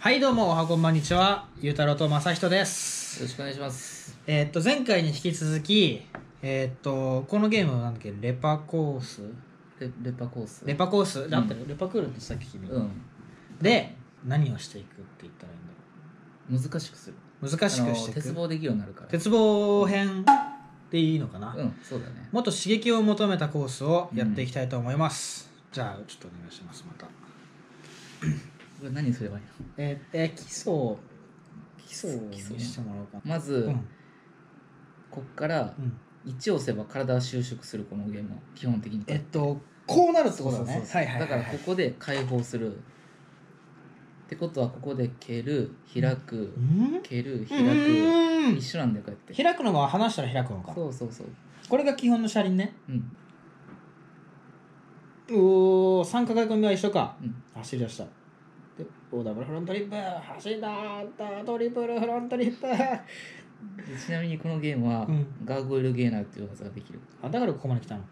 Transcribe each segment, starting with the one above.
はいどうもおはこんばんにちは、ゆうたろうとまさひとです。 よろしくお願いします。 前回に引き続きこのゲームはなんだっけ、レパコースレパコース。 レパコースだったよ、 うんレパクールってさっき君、 で、 何をしていくって言ったらいいんだろ難しくする。 う。難しくしていく。 鉄棒できるようになるから。 鉄棒編でいいのかな。 そうだね。 もっと刺激を求めたコースをやっていきたいと思います。じゃあちょっとお願いします。またこれ何すればいいの？ 基礎にしてもらおうかな。 まず、こっからうん 1を押せば体は収縮する、このゲームは基本的に。 こうなるってことだね。 だからここで解放する。ってことはここで蹴る、開く、蹴る、開く、一緒なんだよ、こうやって。 開くのが離したら開くのか。 そう。 これが基本の車輪ね。 うん。 おお、3抱え込みは一緒か。走り出した。で、ダブルフロントリップ、走りだー、トリプルフロントリップ。 ちなみにこのゲームは、ガーゴイルゲーナーっていう技ができる。 あ、だからここまで来たの。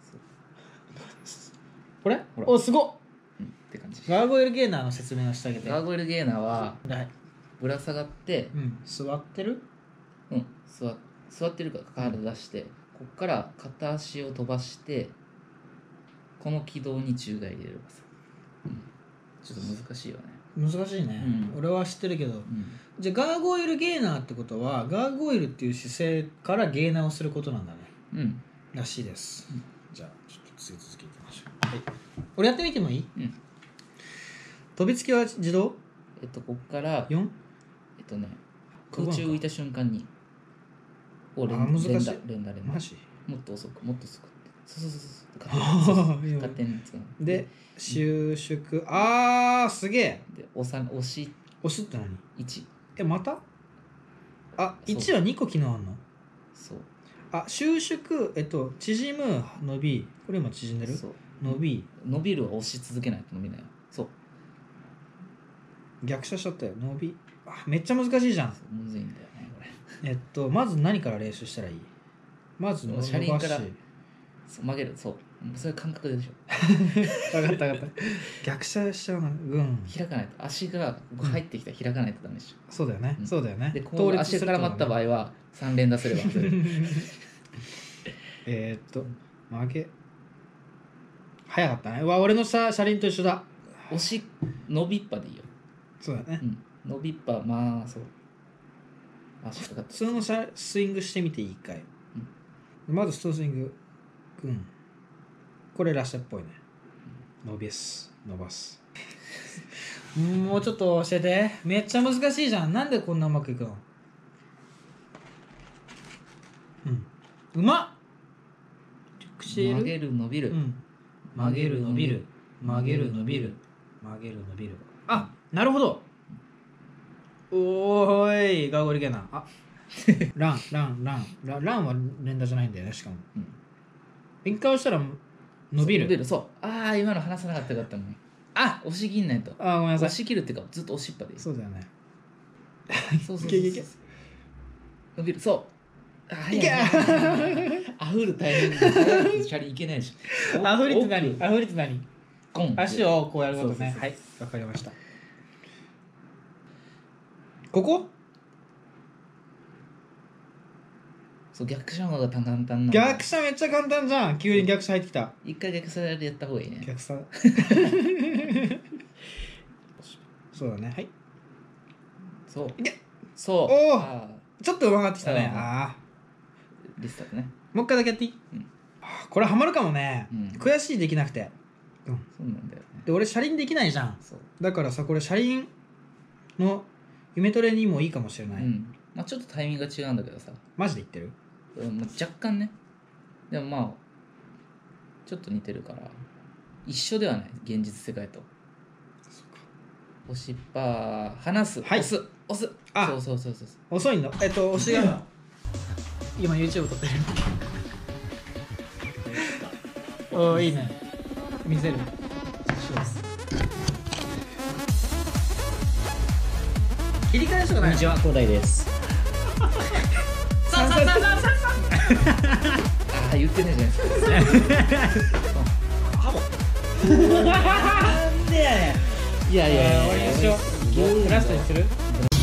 これ？ ほら。 お、すごっ。 って感じ。 ガーゴイルゲーナーの説明をしてあげて。 ガーゴイルゲーナーははいぶら下がって、 座ってる？ 座ってるから体出して、ここから片足を飛ばしてこの軌道に宙返り入れる技、ちょっと難しいよね。 難しいね、俺は知ってるけど、じゃあガーゴイルゲーナーってことはガーゴイルっていう姿勢からゲーナーをすることなんだね。らしいです、じゃあちょっと続けていきましょう。はい、俺やってみてもいい？飛びつきは自動？ ここから 4？ 空中浮いた瞬間に難しい。 連打マジ？ もっと遅くそう勝手に使う。 で収縮、すげえ。 で押すって何 ？1。 また1は2個機能あんの？ そう。 収縮、縮む、伸び、これ今縮んでる？伸びるは押し続けないと伸びないよ。そう逆射しちゃったよ。伸び、めっちゃ難しいじゃん。 むずいんだよねこれ。 まず何から練習したらいい？まず伸ばし、 車輪から曲げる。それ感覚でしょ。 分かった逆射しちゃうな。 開かないと、足が入ってきたら開かないとダメでしょ。 そうだよね、そうだよね。 でこう足から待った場合は3連打すれば曲げ早かったね。俺の車輪と一緒だ。 伸びっぱでいいよ。 そうだね、 伸びっぱ、そう足かかった。 普通のスイングしてみていいかい？まずストスイング、これラッシャーっぽいね。伸ばすもうちょっと教えて。めっちゃ難しいじゃん。なんでこんなうまくいくの？うまっ。 曲げる伸びる、 曲げる伸びる、曲げる伸びる、曲げる伸びる。なるほど。おーい、ガーゴイルゲーナー。ランは連打じゃないんだよね。しかも一回押したら伸びる。 そう。今の話さなかったらよかったのに。押し切んないと。 ごめんなさい。 押し切るっていうかずっと押しっぱでいい。 そうだよね。 そういけ伸びる。そういけあふるタイミングでチャリいけないし。 あふりって何？ ゴン。 足をこうやることね。はい、わかりました。ここ？ そう、逆射の方が簡単なんだ。 逆射めっちゃ簡単じゃん。急に逆射入ってきた。 一回逆射でやった方がいいね。 逆射そうだね。はい。 そういけ。 そう。 ちょっと上がってきたね。 リスタートね。 もう一回だけやっていい？これハマるかもね。悔しいできなくて。 そうなんだよね。 で俺車輪できないじゃん。だからさ、これ車輪の夢トレにもいいかもしれない。 ちょっとタイミングが違うんだけどさ。 マジで言ってる？ 若干ね。でもちょっと似てるから一緒ではない、現実世界と。押しっぱ離す、押す。そう遅いの。押しが今 YouTube 撮ってる。いいね。見せる。切り替えしとかない。 こんにちは、広大です。言ってないじゃないですか。なんでやねん。いやいやいや、 終わりにしよう。 ラストにする